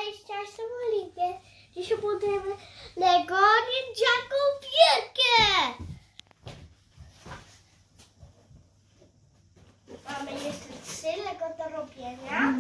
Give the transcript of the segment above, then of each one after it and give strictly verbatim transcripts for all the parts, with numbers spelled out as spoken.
Cześć, cześć, jestem Oliwie. Dzisiaj budujemy Lego Ninjago wielkie. Mamy jeszcze trzy Lego do robienia.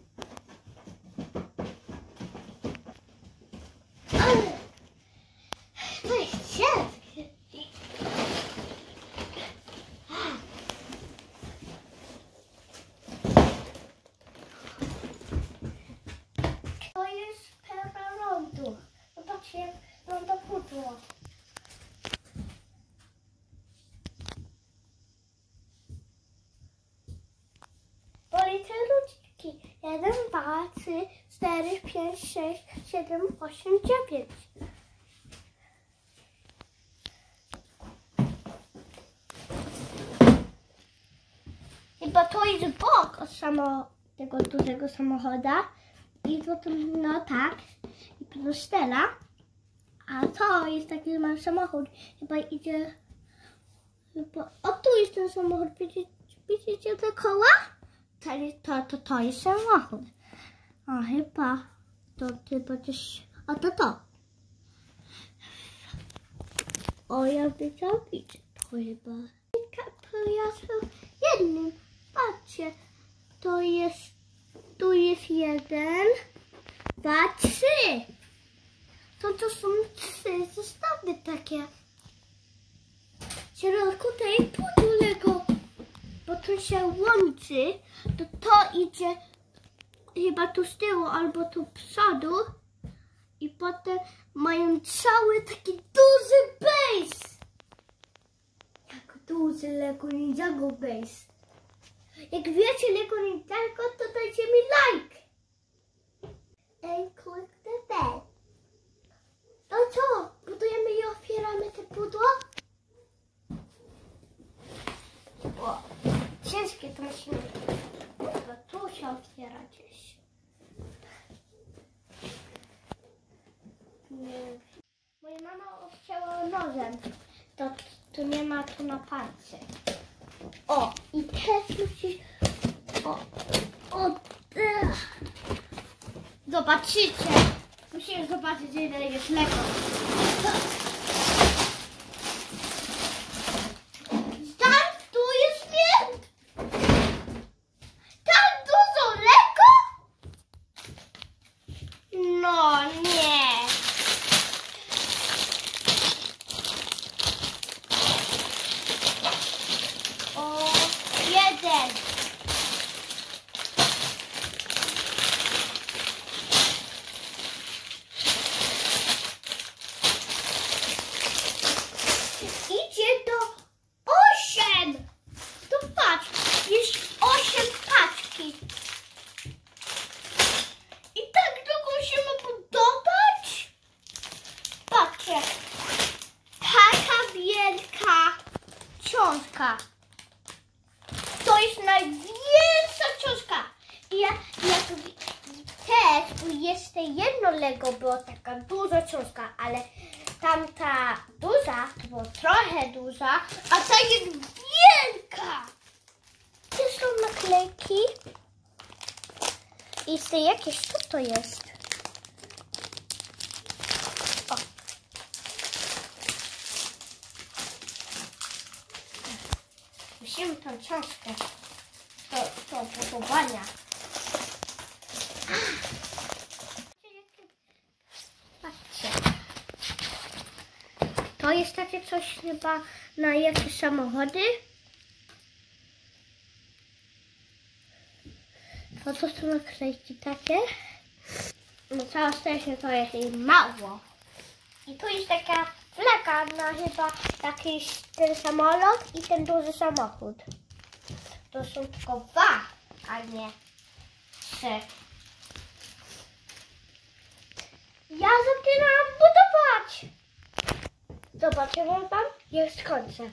Ale to jest ciężkie. To jest pełna lądu. Zobaczcie, lądu pudło. Policzę ludziki. jeden, dwa, trzy, cztery, pięć, sześć, siedem, osiem, dziewięć. Chyba to jest bok od samo, tego dużego samochoda. I potem, no tak, i prostela. A to jest taki mały samochód. Chyba idzie, chyba, o tu jest ten samochód. Widzicie, widzicie te koła? To, to, to, to jest samochód. A chyba, to chyba też, a to to. O, ja widzę, widzę, to chyba. Pojazd jednym, patrzcie, to jest, tu jest jeden, dwa, trzy. To to są trzy zestawy takie. W środku to jest pudło Lego, bo to się łączy, to to idzie chyba tu z tyłu albo tu z przodu i potem mają cały taki duży base. Jak duży Lego Ninjago base. Jak wiecie Lego Ninjago, to dajcie mi like. And click the bell. No co? Budujemy i otwieramy te pudło? O, ciężkie to musimy. Tu się otwiera gdzieś. Nie. Moja mama obcięła nożem. To tu nie ma tu na palce. O, i teraz musisz... O, o, ech. Zobaczycie. Musimy zobaczyć, ile jest Lego. Tam tu jest wind. Tam dużo Lego? No nie. O, jeden. Idzie do osiem. To patrz, jest osiem paczki. I tak długo się ma podobać? Patrzcie, taka wielka książka. To jest największa książka. I ja, ja tu też tu jeszcze jedno Lego było taka duża książka, ale tamta duża to była trochę duża, a ta jest wielka. Tu są naklejki. I jeszcze jakieś, co to jest? O. Musimy tą książkę do, do próbowania. Patrzcie. To jest takie coś chyba na jakieś samochody. To to są naklejki takie. No całe szczęście to jest jej mało. I tu jest taka flaga na chyba jakiś ten samolot i ten duży samochód. To są tylko dwa, a nie trzy. Ja zaczynam budować. Zobaczymy wam, jak skończę.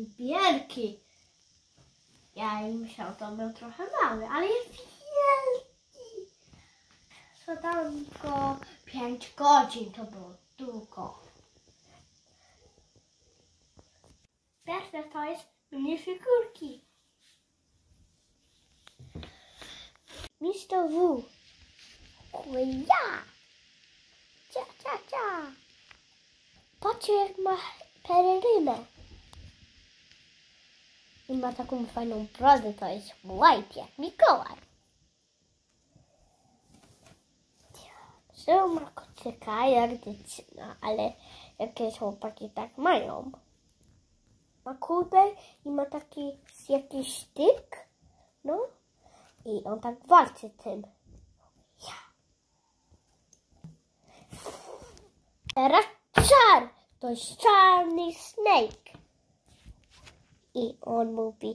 taki wielki. Ja i myślałam, że on był trochę mały, ale jest wielki. Zadałam go pięć godzin, to było długo. Pierwsze to jest minifigurki. mister W. Ja. Cia, cia, cia. Patrzcie, jak ma pelerynę. I ma taką fajną brodę, to jest white jak Mikołaj. Zresztą ma kocyka jak dziewczyna, ale jakieś chłopaki tak mają. Ma kurde i ma taki jakiś styk, no i on tak walczy tym. Ja. Teraz czar, to jest czarny snake. I on mówi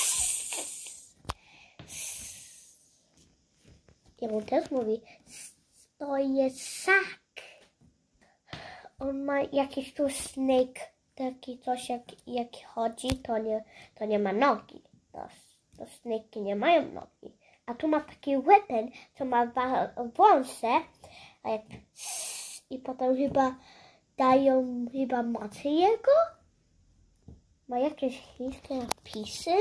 i on też mówi to jest sak. On ma jakiś tu snake, taki coś jak, jak chodzi, to nie, to nie ma nogi. To, to snake'i nie mają nogi. A tu ma taki weapon, co ma wąsy, a jak i potem chyba dają chyba mocy jego. Ma jakieś chińskie napisy.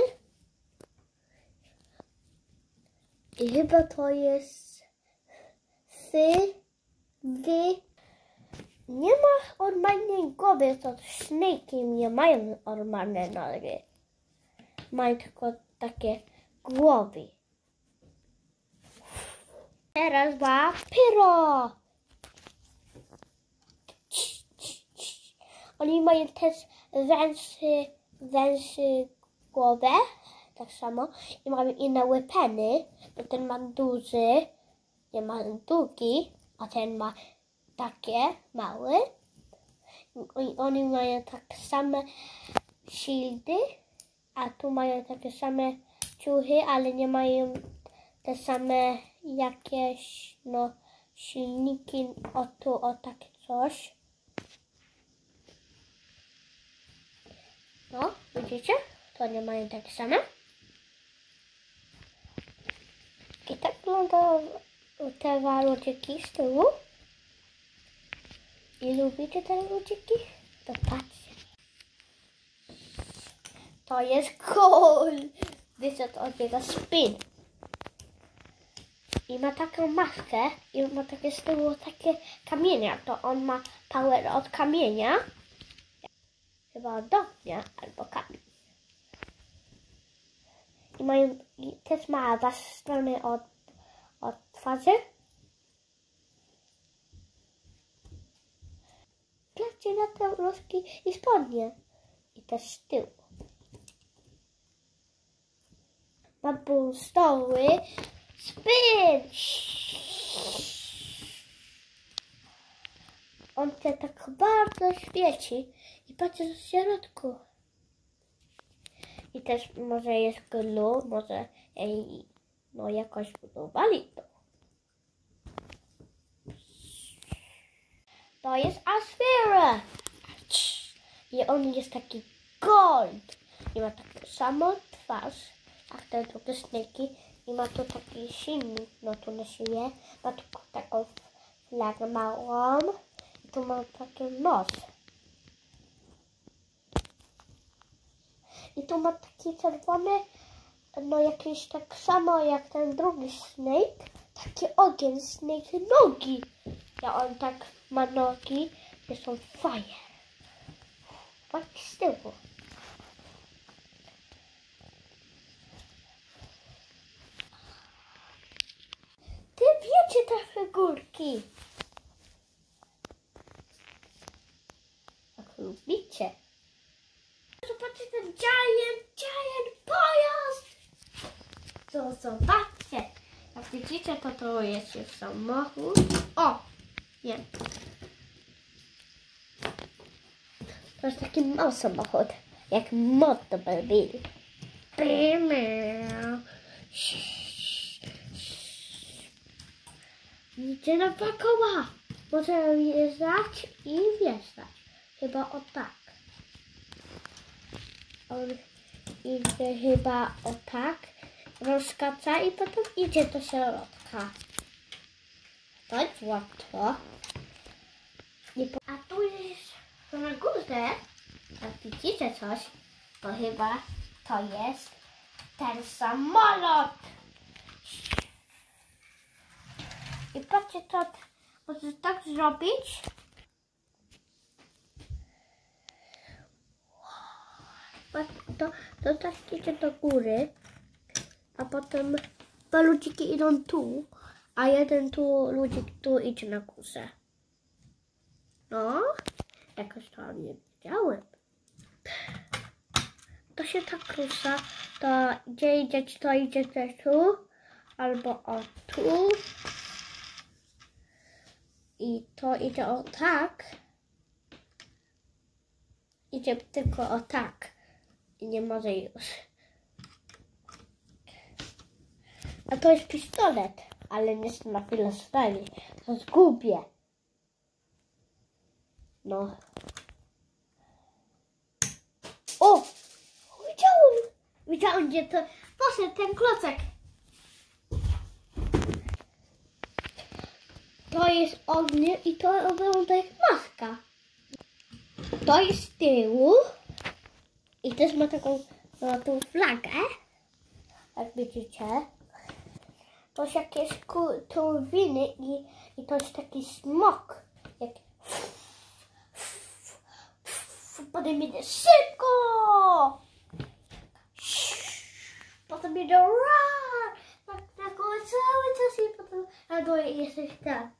I chyba to jest sy, wy. Nie ma normalnej głowy, to snake'i nie mają normalne nogi. Mają tylko takie głowy. Teraz ma pyro. Oni mają też węży, węży głowę, tak samo. I mają inne weapony, bo ten ma duży, nie ma długi, a ten ma takie małe. I oni mają tak same shieldy, a tu mają takie same ciuchy, ale nie mają te same jakieś no silniki, o tu, o takie coś. No, widzicie? To nie mają takie same. I tak wyglądają te ludziki z tyłu. I lubicie te ludziki? To patrzcie. To jest cool. Wiecie, to od niego spin. I ma taką maskę i ma takie z tyłu takie kamienia. To on ma power od kamienia. Chyba od ognia albo kamień. I mają, i też ma dwa strony od, od twarzy. Patrzcie na te różki i spodnie. I też z tyłu. Mam stoły. Spin! On się tak bardzo świeci. I patrzcie w środku. I też może jest glue, może ej, no jakoś budowali to. To jest Asphera. I on jest taki gold. I ma taką samą twarz, jak te drugie snake'i. I ma tu taki silnik, no tu na siebie. Ma tu taką flagę małą. I tu ma taki nos. I tu ma taki czerwony, no jakiś tak samo jak ten drugi snake. Taki ogień, snake nogi. Ja on tak ma nogi, że są fire. Tak z tyłu. Ty wiecie te figurki. Jak lubicie. Zobaczcie ten giant, giant pojazd. To zobaczcie. Jak widzicie, to to jest już samochód. O, nie. To jest taki mały samochód, jak motomobil. Idzie na dwa koła. Może jeżdżać i wjeżdżać. Chyba o tak. on idzie chyba o tak, rozkaca i potem idzie do środka. To jest łatwo. I po... A tu jest na górze, jak widzicie coś, to chyba to jest ten samolot. I patrzcie, to może tak zrobić. To, to tak idzie do góry, a potem dwa ludziki idą tu, a jeden tu ludzik tu idzie na górze. No, jakoś to nie wiedziałem. To się tak rusza, to gdzie idzie, to idzie też tu, albo o tu. I to idzie o tak. Idzie tylko o tak. I nie może już. A to jest pistolet, ale nie na chwilę stanie. To zgubię. No. O! Widziałem! Widziałem, gdzie to poszedł ten klocek. To jest ognie i to wygląda jak maska. To jest z tyłu. I też ma taką no, tą flagę. Jak widzicie. To jest jakieś turbiny i, i to jest taki smok. Jak... Potem idzie szybko. Potem idzie rar. Tak, tak, cały czas i potem a to jesteś tam.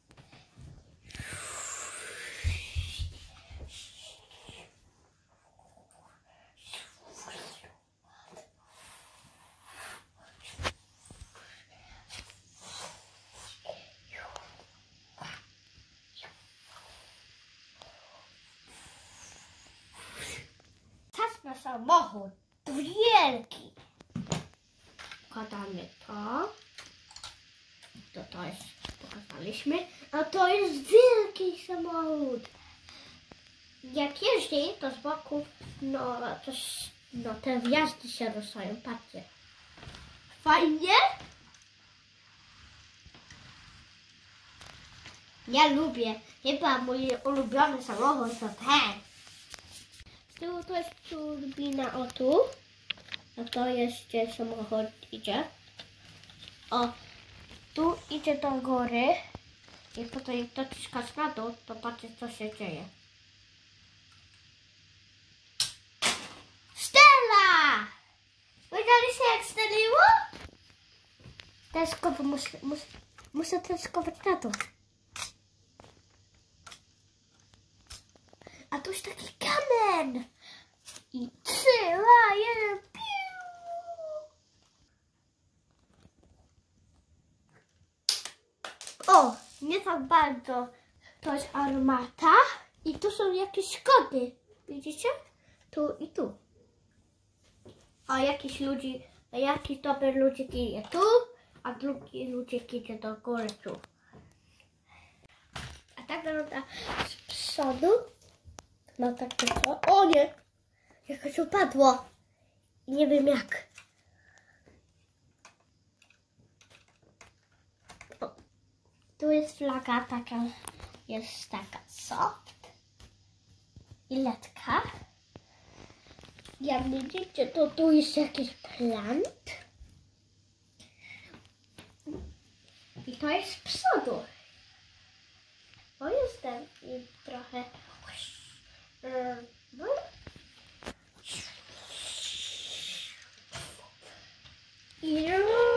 Czas na samochód. Wielki. Wkładamy to. To to jest, pokazaliśmy. A to jest wielki samochód. Jak jeździ, to z boku, no, to, no te wjazdy się ruszają. Patrzcie. Fajnie? Ja lubię. Chyba mój ulubiony samochód to ten. Z tyłu to jest turbina o tu. A to jest, gdzie samochód idzie. O, tu idzie do góry. I potem jak dociskasz na dół, to patrzcie, co się dzieje. Stella! Widzieliście, jak strzeliło? Teraz skowy, muszę, muszę, muszę teraz skować na dół. A tu jest taki kamen. I trzy, dwa, jeden, piu! O, nie tak bardzo. To jest armata. I tu są jakieś kody. Widzicie? Tu i tu. A jakiś ludzi, a jakiś dobry ludzik idzie tu, a drugi ludzik idzie do góry tu. A tak wygląda z przodu. No tak to. O nie! Jakoś upadło. Nie wiem jak. O, tu jest flaga taka, jest taka soft. I letka. Jak widzicie, to tu jest jakiś plant. I to jest z przodu. Bo jestem i trochę... I...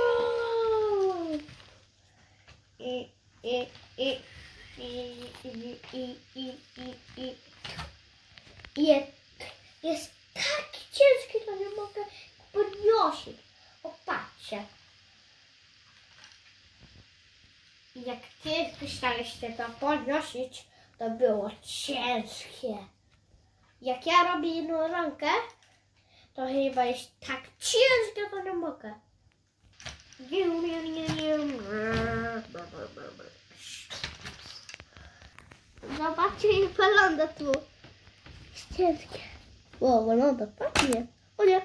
I... I... I... I... I... I... I... I... I... Jest... Jest tak ciężki, to nie mogę podnosić. Opatrzcie. Jak ty chcieliście to podnosić, to było ciężkie. Jak ja robię jedną rękę, to chyba jest tak ciężkie, to nie mogę. Zobaczcie, jak wygląda tu. Jest ciężkie. Wow, wygląda fajnie. O nie.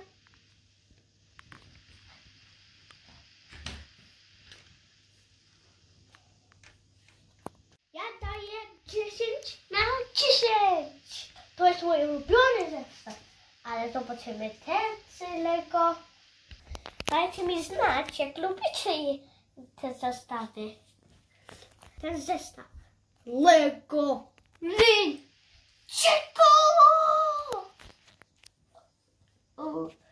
Ja daję dziesięć na dziesięć. To jest mój ulubiony zestaw. Ale zobaczymy ten Lego. Dajcie mi znać, jak lubicie te zestawy. Ten zestaw. Lego Ninjago!